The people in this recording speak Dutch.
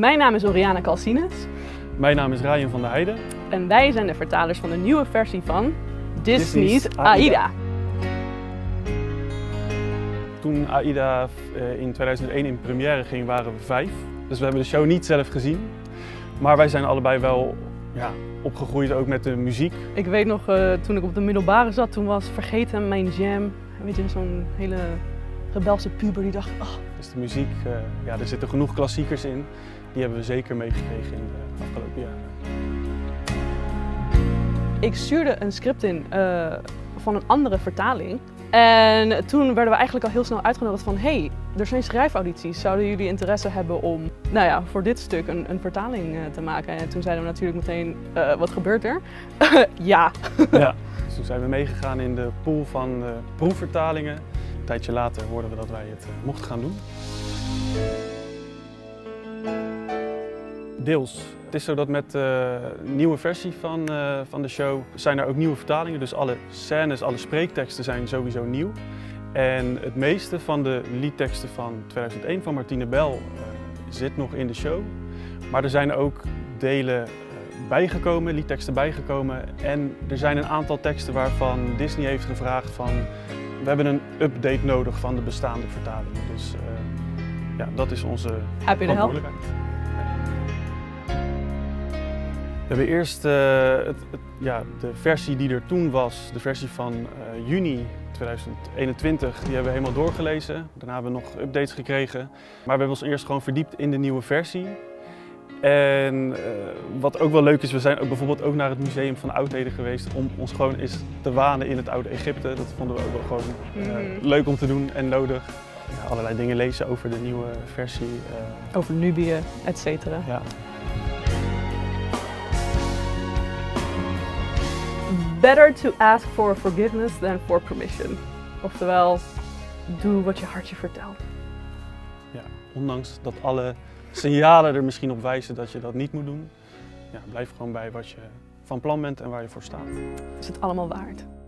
Mijn naam is Oriana Calcines. Mijn naam is Ryan van der Heijden. En wij zijn de vertalers van de nieuwe versie van Disney's AIDA. Toen AIDA in 2001 in première ging, waren we 5. Dus we hebben de show niet zelf gezien. Maar wij zijn allebei wel opgegroeid ook met de muziek. Ik weet nog, toen ik op de middelbare zat, toen was Vergeten mijn jam. Weet je, zo'n hele rebelse puber die dacht, oh. Dus de muziek, er zitten genoeg klassiekers in. Die hebben we zeker meegekregen in de afgelopen jaren. Ik stuurde een script in van een andere vertaling. En toen werden we eigenlijk al heel snel uitgenodigd van hey, er zijn schrijfaudities. Zouden jullie interesse hebben om voor dit stuk een vertaling te maken? En toen zeiden we natuurlijk meteen, wat gebeurt er? Ja. Ja. Dus toen zijn we meegegaan in de pool van proefvertalingen. Een tijdje later hoorden we dat wij het mochten gaan doen. Deels. Het is zo dat met de nieuwe versie van de show zijn er ook nieuwe vertalingen. Dus alle scènes, alle spreekteksten zijn sowieso nieuw. En het meeste van de liedteksten van 2001 van Martine Bel zit nog in de show. Maar er zijn ook delen bijgekomen, liedteksten bijgekomen. En er zijn een aantal teksten waarvan Disney heeft gevraagd van we hebben een update nodig van de bestaande vertalingen. Dus dat is onze verantwoordelijkheid. We hebben eerst de versie die er toen was, de versie van juni 2021, die hebben we helemaal doorgelezen. Daarna hebben we nog updates gekregen. Maar we hebben ons eerst gewoon verdiept in de nieuwe versie. En wat ook wel leuk is, we zijn ook bijvoorbeeld ook naar het Museum van Oudheden geweest om ons gewoon eens te wanen in het oude Egypte. Dat vonden we ook wel gewoon leuk om te doen en nodig. Ja, allerlei dingen lezen over de nieuwe versie. Over Nubië, et cetera. Ja. Better to ask for forgiveness than for permission. Oftewel, doe wat je hartje vertelt. Ja, ondanks dat alle signalen er misschien op wijzen dat je dat niet moet doen. Ja, blijf gewoon bij wat je van plan bent en waar je voor staat. Is het allemaal waard?